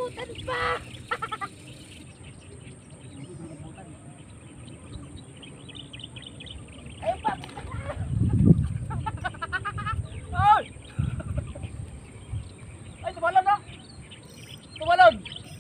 Nabutan pa! Ayun pa! Ay! Ay, tumalon na! Tumalon!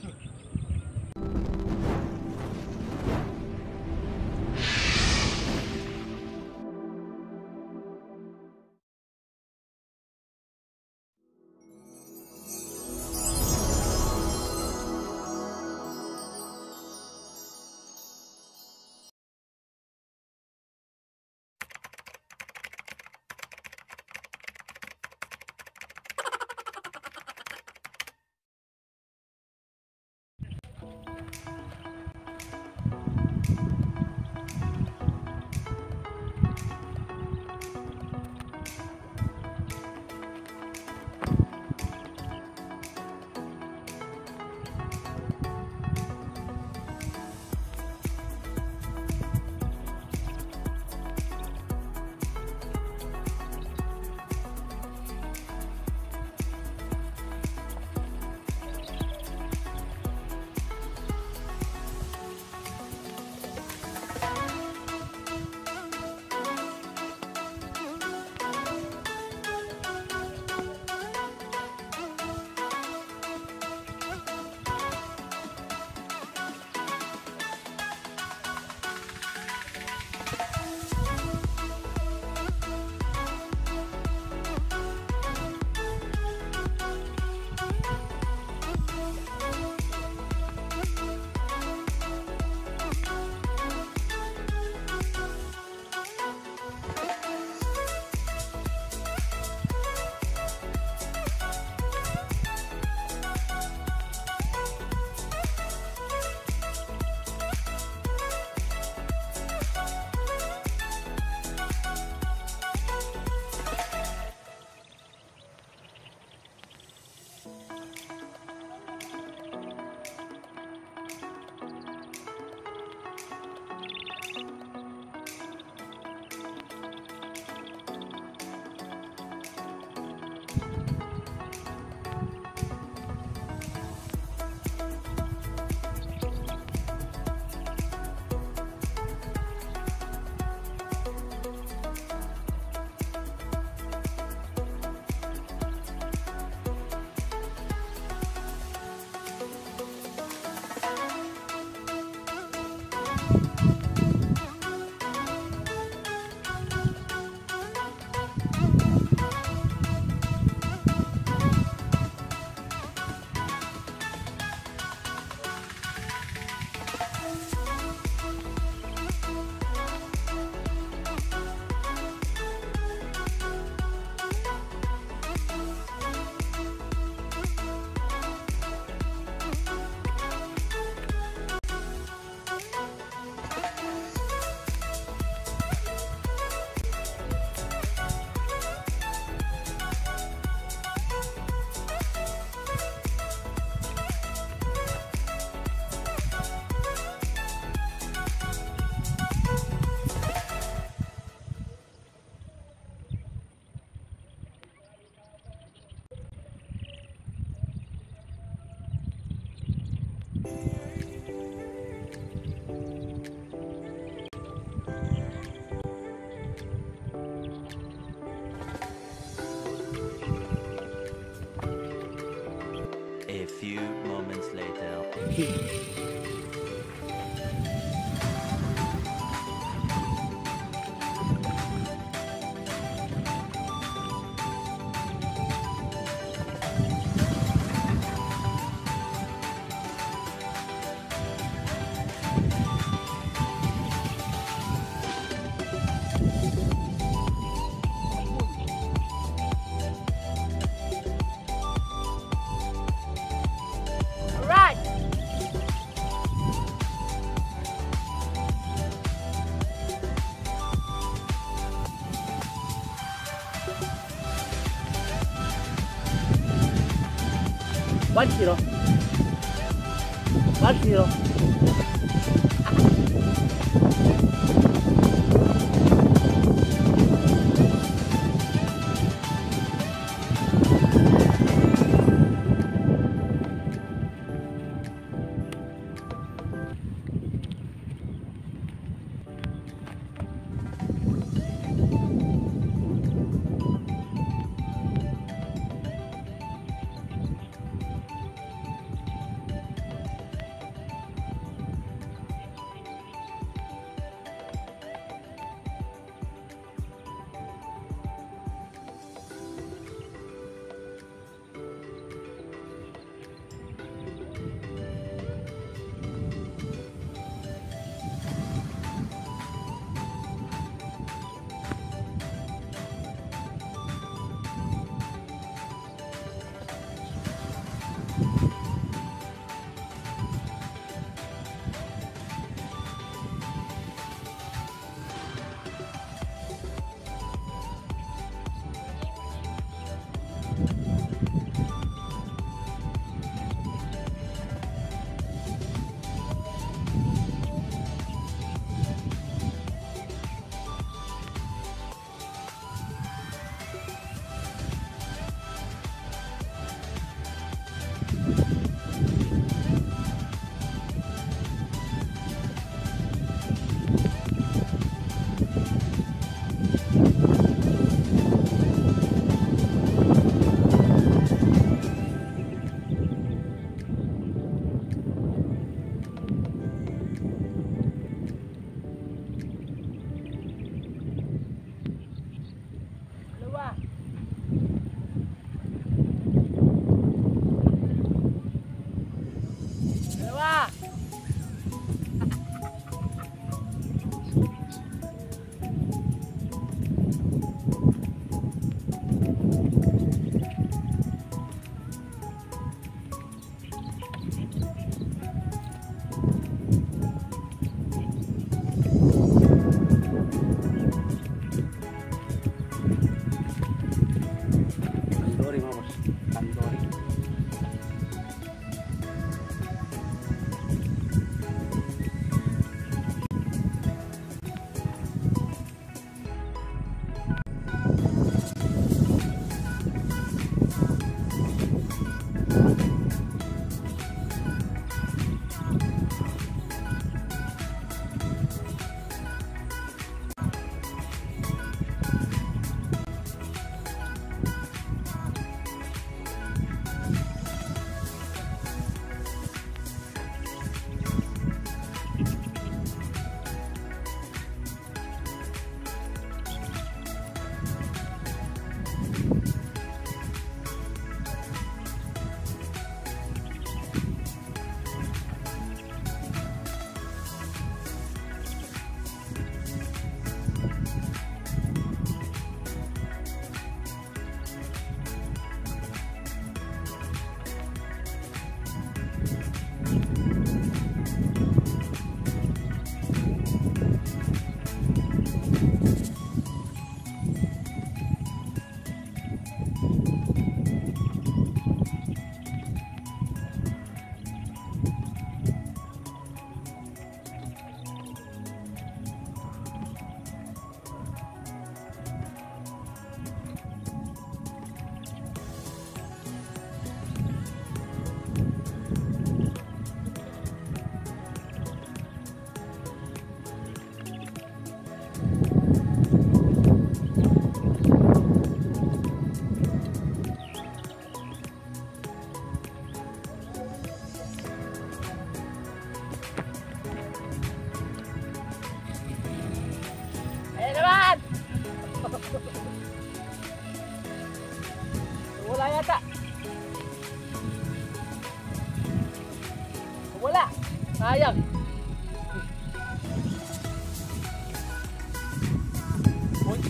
A few moments later. Right. 1 kilo. 1 kilo.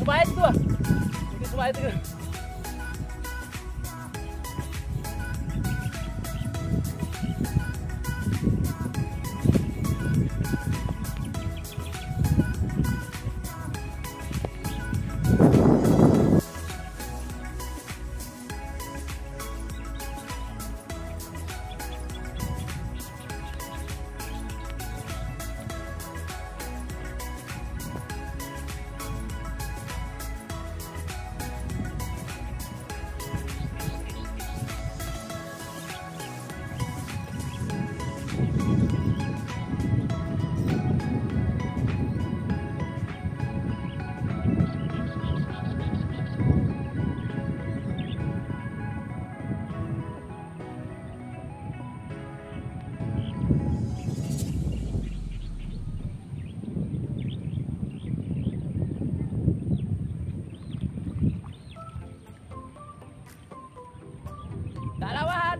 sumayad ko ah. Hindi sumayad ko. Dalawahan.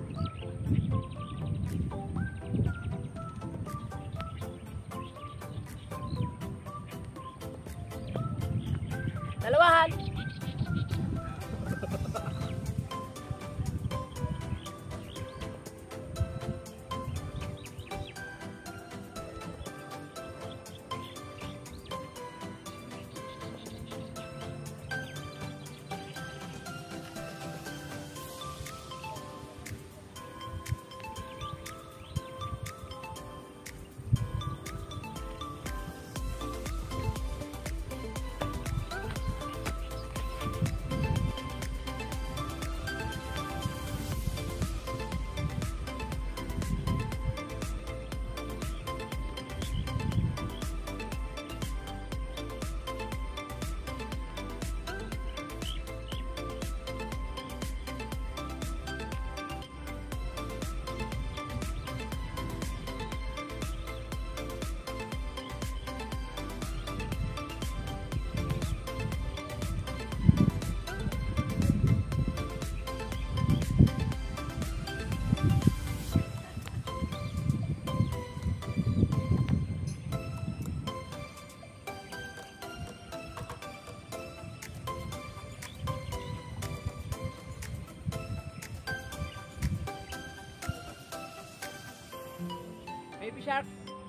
Dalawahan. Baby shark.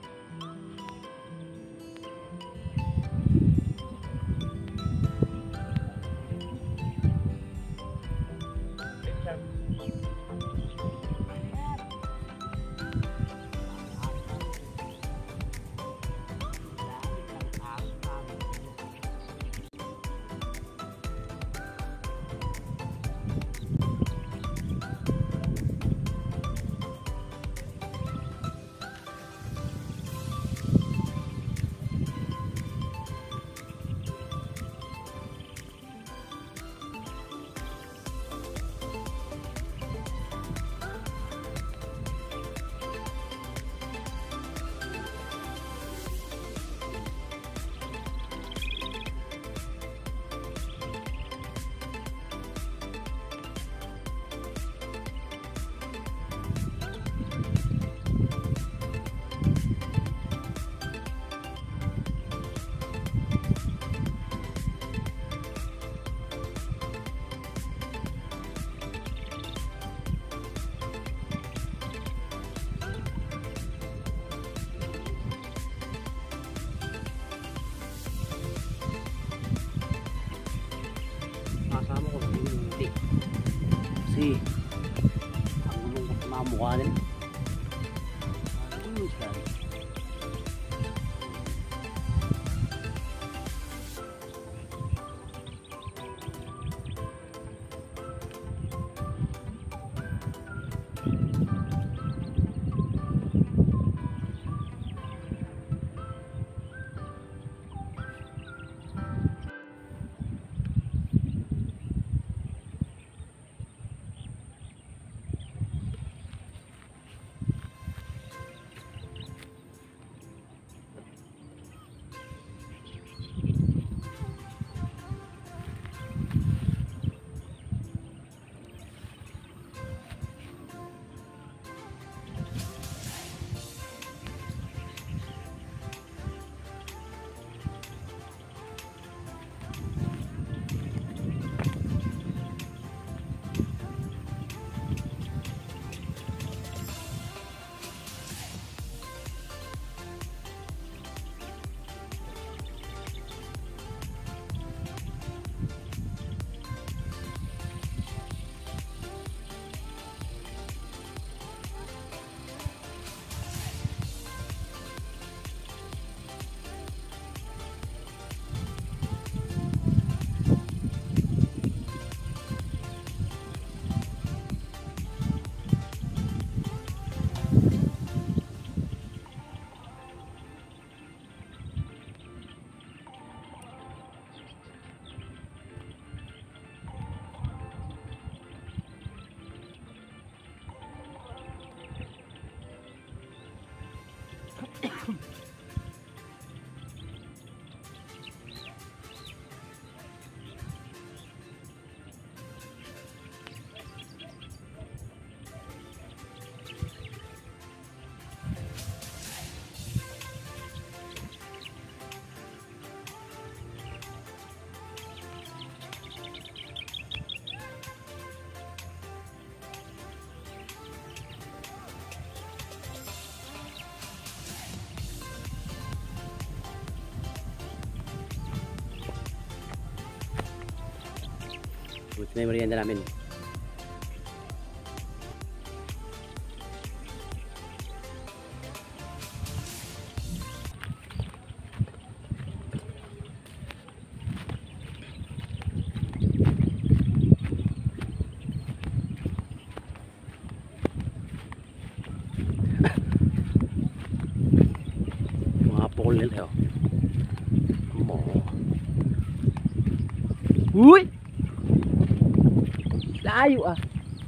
Baby shark. Kasama ko hindi. Kasi ang mga mukha nila. Buti na yung merienda namin. Mga pukol nila oh. Mo. Uy! Layo ah.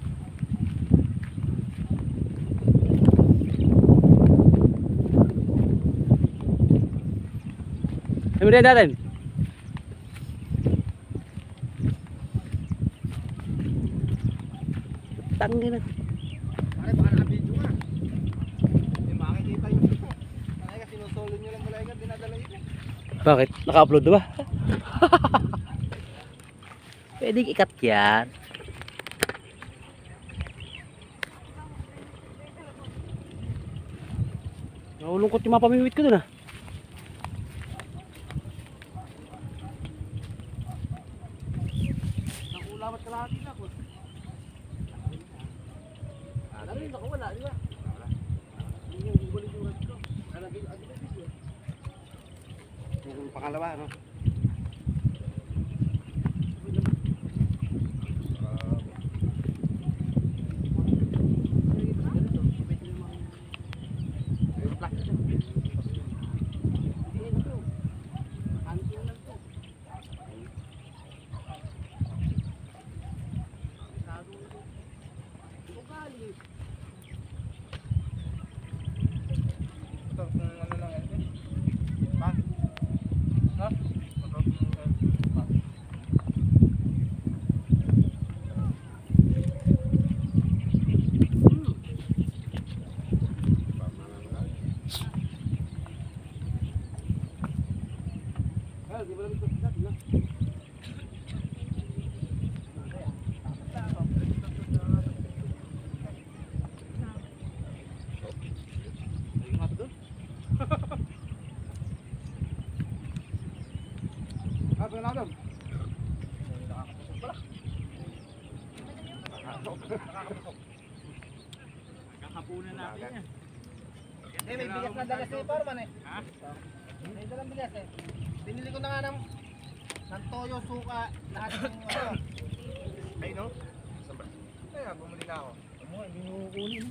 Ay, merienda natin. Tangin na. Pare, baka naka-video nga. Hindi makikita yung ito. Kaya sinusolo nyo lang pala yung dinadala ito. Bakit? Naka-upload na ba? Pwedeng ikat yan. Naulungkot yung mga pamimit ko dun ah. Nakulamat ka lahat nila po. Narin, nakawala, di ba? Hindi yung gugulit yung rad ko. Yung pangalawa, no? Kakapunan natin yan. Eh, may bigas na dala si Parman eh. Ha? May dalang bigas eh. Binili ko na nga ng toyo, suka, lahat ng ano. Ay no? Kaya bumili na ako. Hindi mo kukunin.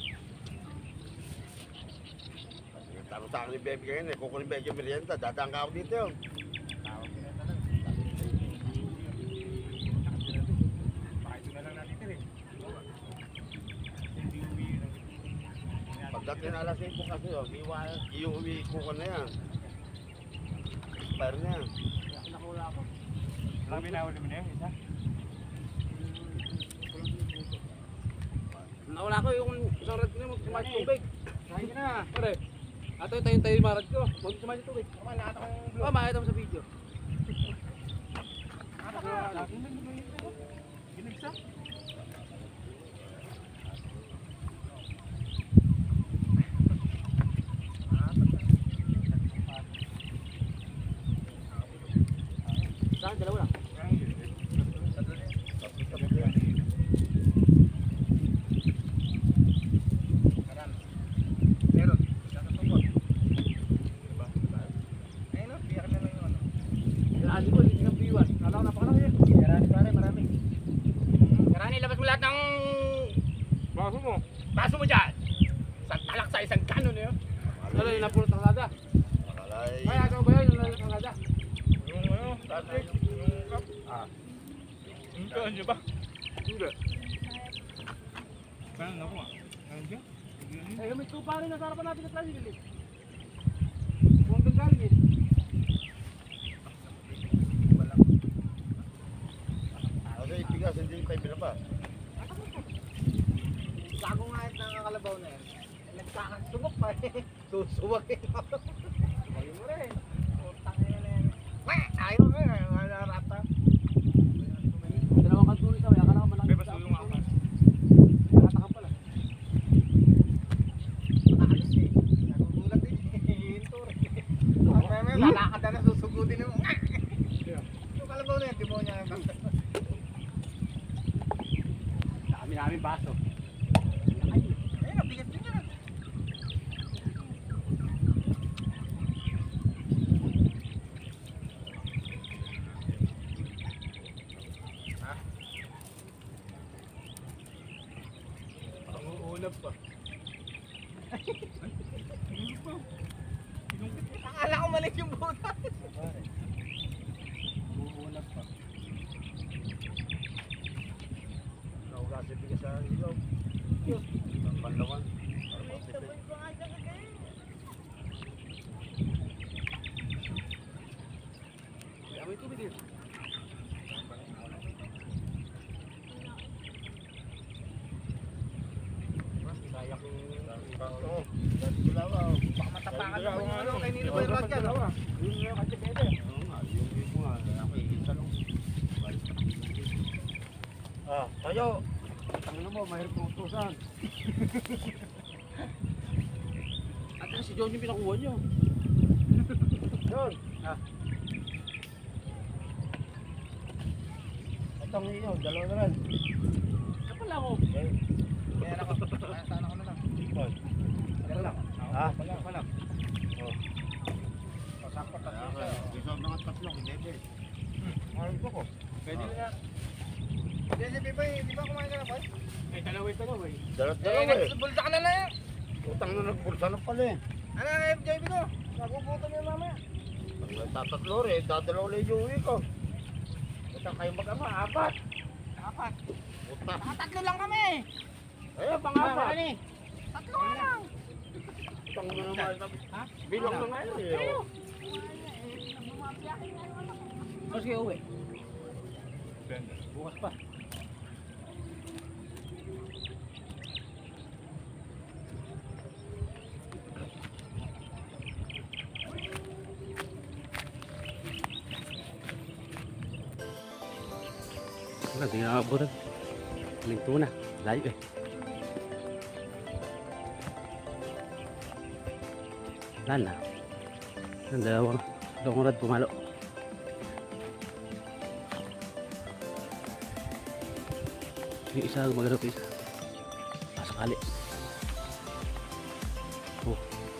Tama sa akin ni Bebe ngayon eh. Kukunin Bebe yung merienda. Dadaan ka ako dito yun. Pagdating alas 6 po kasi yun, yung uwi ko na yan. Expire na yan. Nakula ako. Marami na ulit mo na yun, isa? Nakula ko yung isang rad ko na mag-sumat tubig. Kain ka na. Pare, ato yung tayo yung marad ko. Mag-sumat tubig. Tama, nakita ko yung vlog. Makita mo sa video. Ginagsa? Saan? Dalawa lang. Meron. Nakatungkot. Diba? Ayun no, biyak na lang yung ano. Kailangan ko, hindi ng viewers. Kala ko napakalaki. Marami pare, marami. Karani, labas mo lahat ng baso mo. Baso mo dyan. Isang talak sa isang kanon yun. Ano yung napulot ng lada? Makalay. Kaya ikaw ba yun yung napulot ng lada? Yung ano, plastic, yung cup. Yung kaon nyo ba? Hindi. Kanon ako nga. Kanon siya? Eh, may tupa rin nasa harapan natin na plastic. Kung doon galing eh. Kasi ipigas, hindi tayo pinapa. Bago nga ito nakakalabaw na yan. Nagkakasubok pa eh. Susuwagin ako. Ayaw mo rin. Utang na yan. Ayaw mo rin. Rata. Dalawang kanto nito, kaya ka na malaki. Beba, sulong ako. Nakata ka pala. Nakaalis eh. Nagugulat din. Hinto rin. May lalakad na susugudin mo. Yung kalabaw na yan, demonya. Daming baso. Ayun, nabigat din yan. Panguulap pa. Akala ko maliit yung butas. Panguulap pa. Naugasin bigas sa ilaw. Ang panlawan. Para matipid. Kaya may tubig eh. Kaya kong... Oo. Dalawa. Baka matapakan naman yung ano kay Nilo Boy Rod yan. Yun nga kasi pwede. Oo nga, yung ibo nga. Ako isa lang. Ah, kayo. Tangin mo, mahirap kong utusan. At si John yung pinakuha nyo. Yun. Itong iyo, dalawa na rin. Kapala ako. Kaya ako, saan ako na lang. Dalawa lang. Ah? Wala lang. Oh. Pasakot at Kaya isa. ka, isa mga tatlo, hindi ba? Ayun ko. Pwede na. Hindi, di ba kumain ka na, boy? May dalawa eh. Dalawa eh. Nagbulsa ka na na yan. Utang na nagbulsa na pala eh. Ano ang FJB ko? Nagugutom yun mamaya. Ang tatatlo rin, dadalaw lang yung uwi ko. Utang kayo mag-ama, apat. Apat. Utang. Nakatatlo lang kami. Ayun, pang-apat. Tatlo nga lang. Utang na naman. Ha? Bilang na nga yun eh. Mas kayo uwi. Bukas pa. Wala, di na nakabutan. Linto na. Layo eh. Wala na. Ang dalawang rad pumalo. Yung isa maghanap isa. Pasakali. Oh.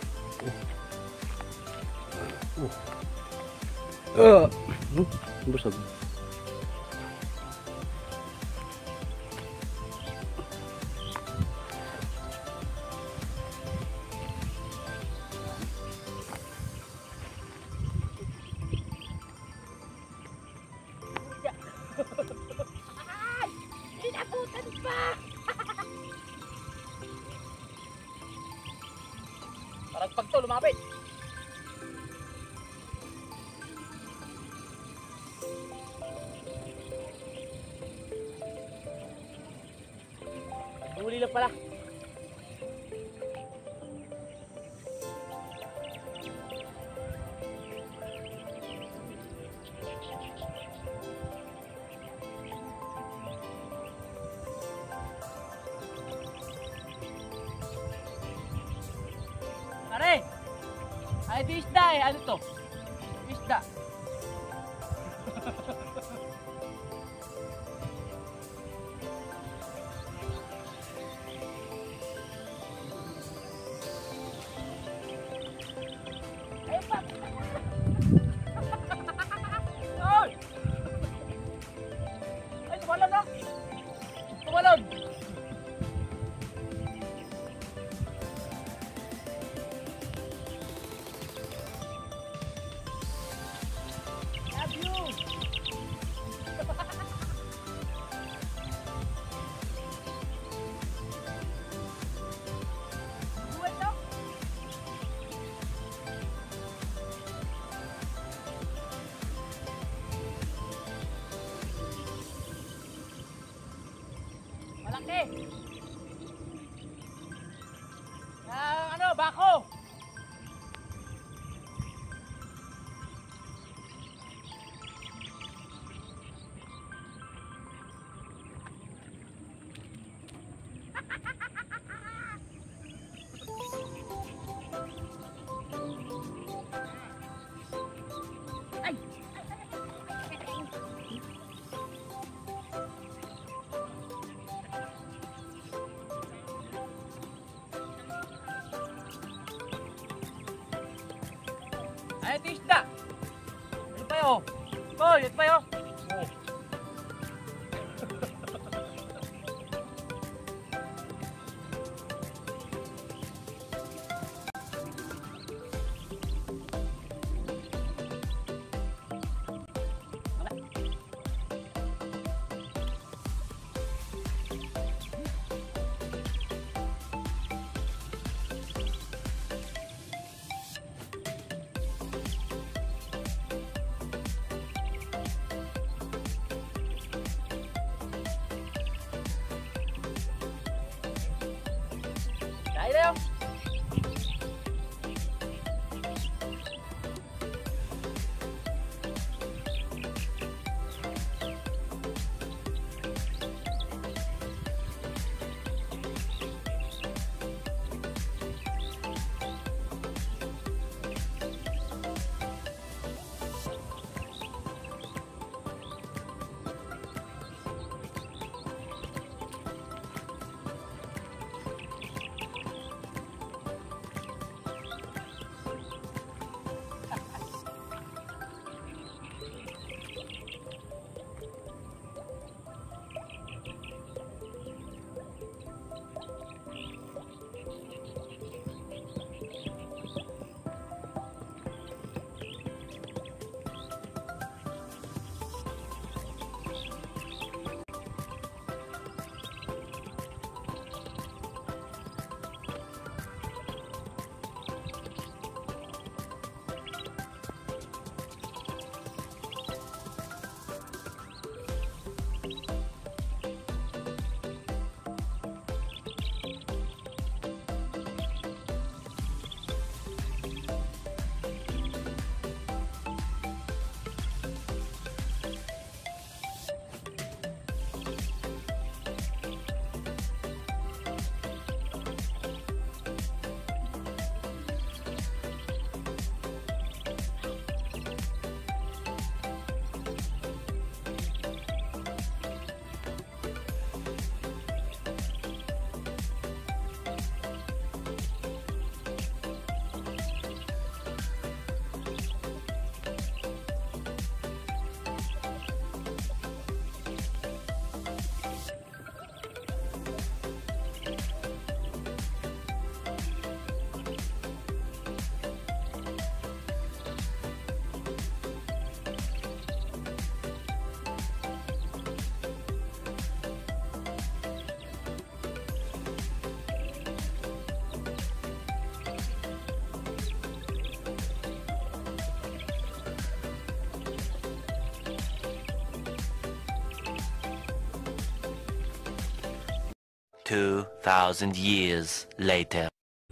Busog. Parang pag to, lumapit. Huli lang pala. Pare! Ay, ito isda eh. Ano to? Isda. Ayun pa! Ay! Ay, tumalon na! Tumalon! Love you! Buwan to? Malaki! Ano, bako! Ay, ito isda. Ito pa yun. Hoy, ito pa yun. Dahil na yun. Two 2,000 years later.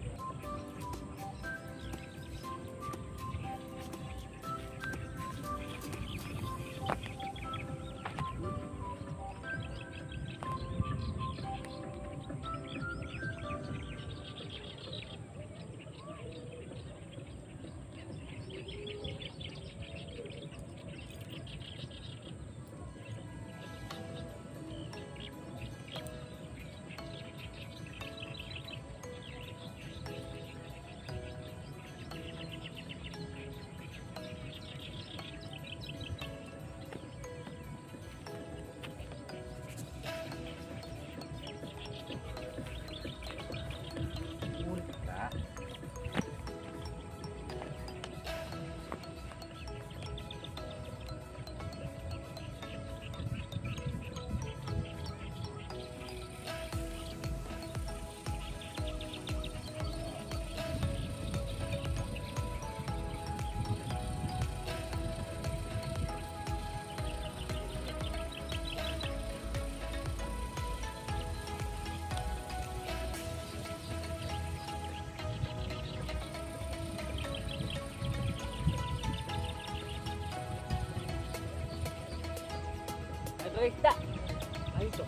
Ito isda. Ay, ito.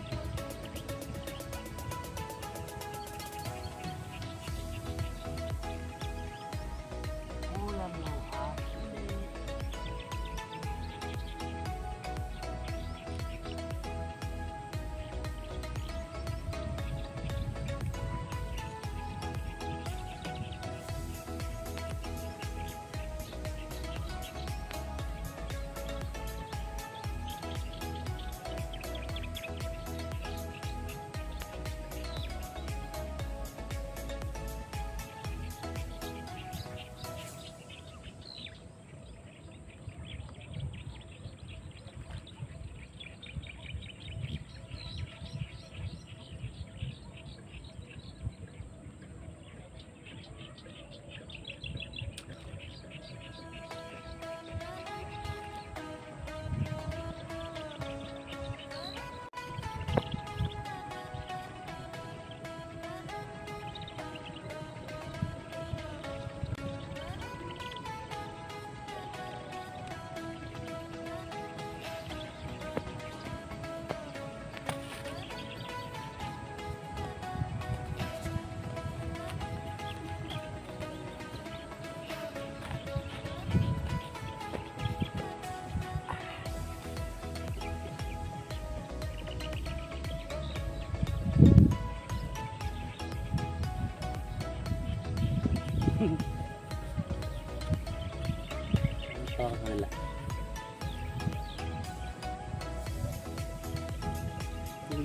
Ulam ng asin.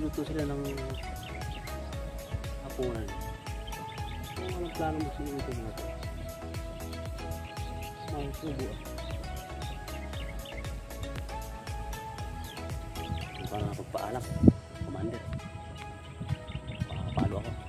Luto sila ng hapunan. Anong plano mo sila ito mga ito? Mga subo ah. Para nakapagpaalam, commander. Makakapalo ako.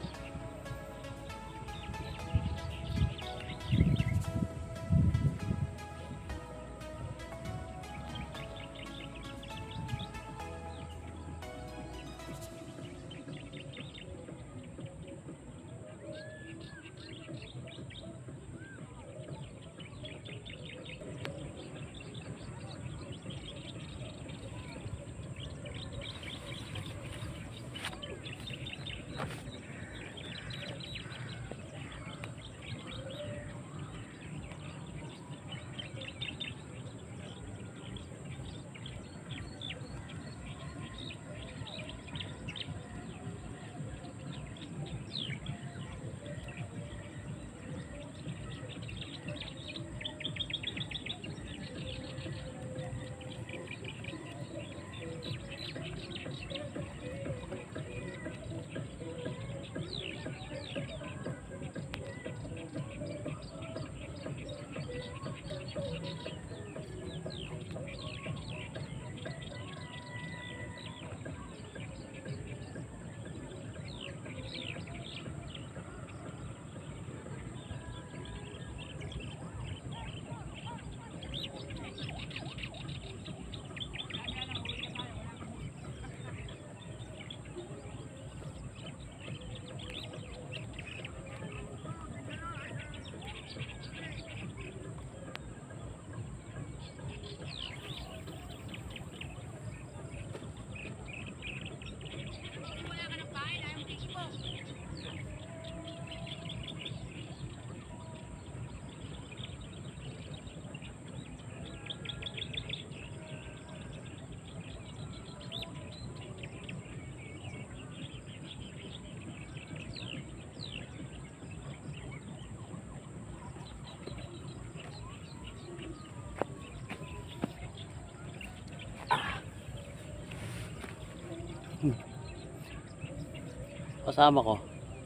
Kasama ko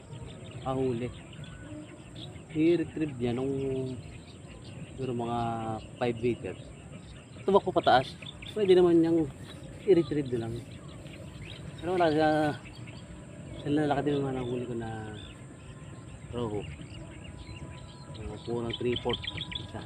ahuli, i-retrieve niya nung siguro mga 5 meters, tumakbo pataas. Pwede naman niyang i-retrieve din lang, pero wala sa lalaki din naman ang huli ko na roho, punang 3/4 isa.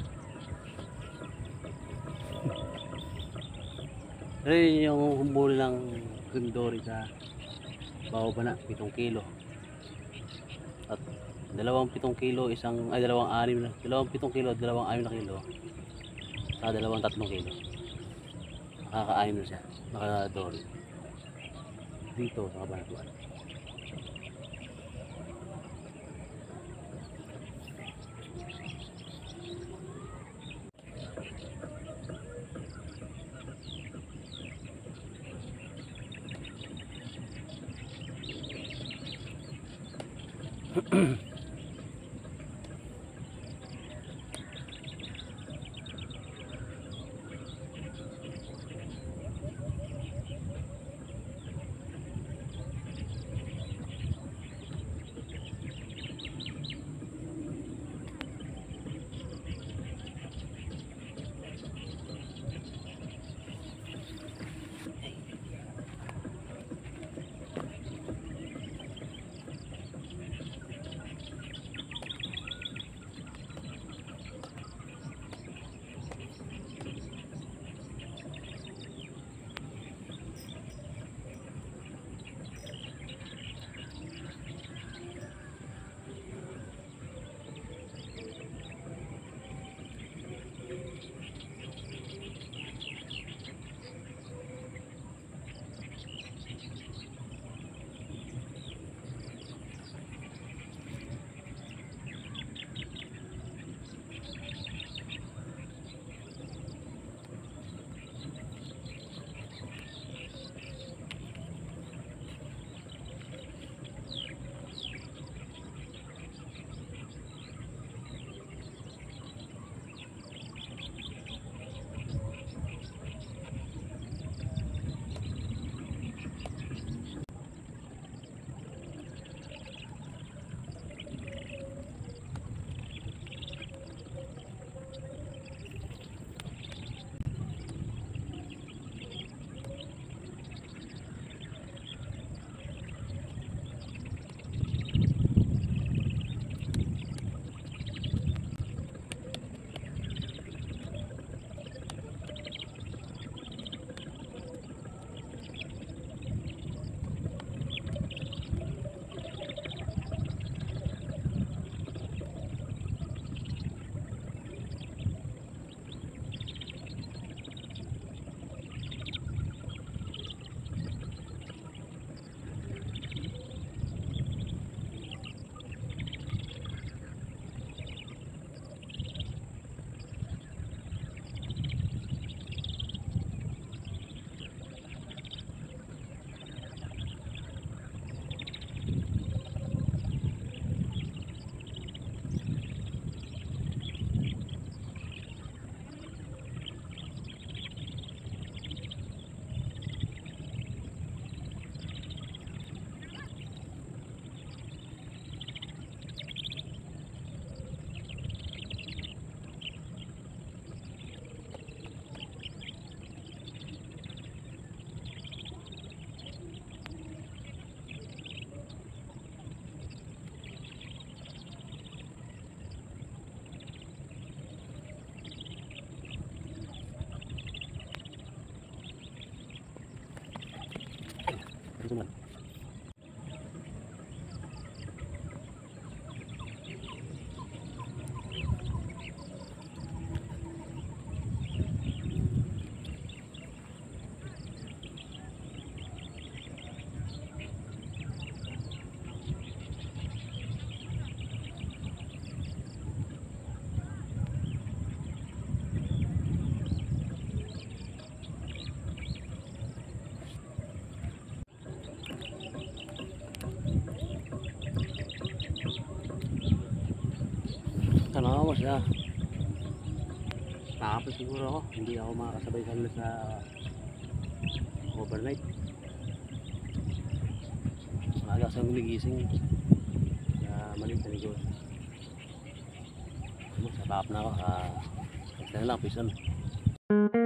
Pero yun yung humuli ng Grindori sa Baobana, 7 kilo. At 2 kilo, dalawang 7 kilo at 2 na kilo. Sa 3 kilo. Nakaka-6 na siya, naka-Dory. Dito sa Cabanatuan. Susunod. Tanawas ah. Nakapos siguro ako. Hindi ako makakasabay kanila sa overnight. Maaga sa gumigising. Kaya maliit na negosyo. Sa top na ako. Ito na lang. Peace on.